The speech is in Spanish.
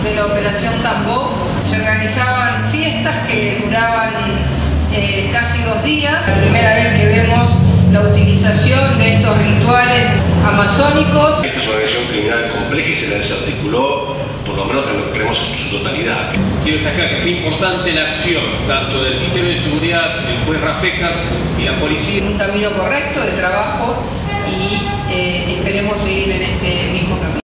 de la Operación Cambó. Se organizaban fiestas que duraban casi 2 días. La primera vez que vemos la utilización de estos rituales amazónicos. Esta es una organización criminal compleja y se la desarticuló, por lo menos en lo que creemos en su totalidad. Quiero destacar que fue importante la acción tanto del Ministerio de Seguridad, el juez Rafecas y la policía. Un camino correcto de trabajo y esperemos seguir en este mismo camino.